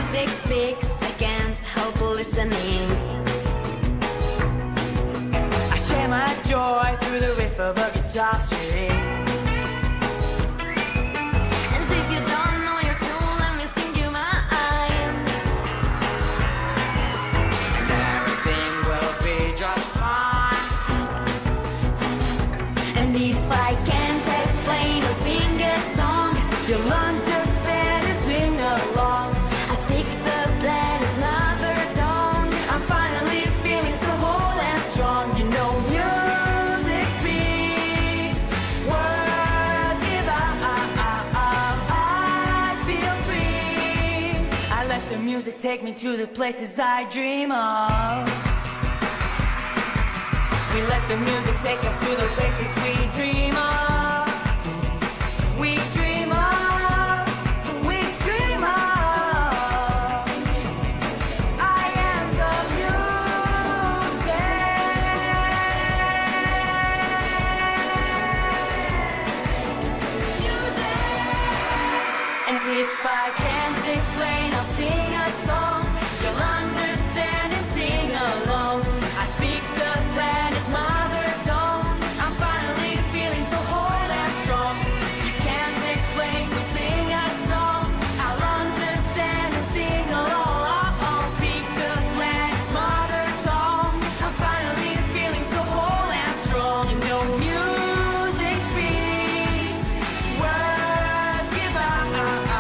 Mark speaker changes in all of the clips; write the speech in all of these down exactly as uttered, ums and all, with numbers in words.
Speaker 1: music speaks, I can't help listening.
Speaker 2: I share my joy through the riff of a guitar string.
Speaker 1: And if you don't know your tune, let me sing you mine.
Speaker 2: And everything will be just fine.
Speaker 1: And if I can't explain or sing a song,
Speaker 2: You'll understand and sing along.
Speaker 1: I speak the planet's mother tongue.
Speaker 2: I'm finally feeling so whole and strong. You know music speaks, words give out. I feel free. I let the music take me to the places I dream of. We let the music take us to the places we dream of. We dream of, we dream of. I am the music. And if I can't explain, I'll sing a song. You'll understand and sing along. I speak the planet's mother tongue. I'm finally feeling so whole and strong. You can't explain, so sing a song. I'll understand and sing along. I'll speak the planet's mother tongue. I'm finally feeling so whole and strong. You know music speaks, words give out.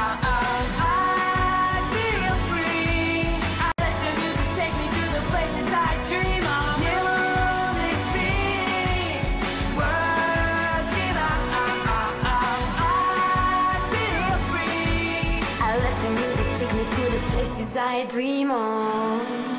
Speaker 2: I feel free. I let the music take me to the places I dream of. Music speaks, words give out. I feel free.
Speaker 1: I let the music take me to the places I dream of.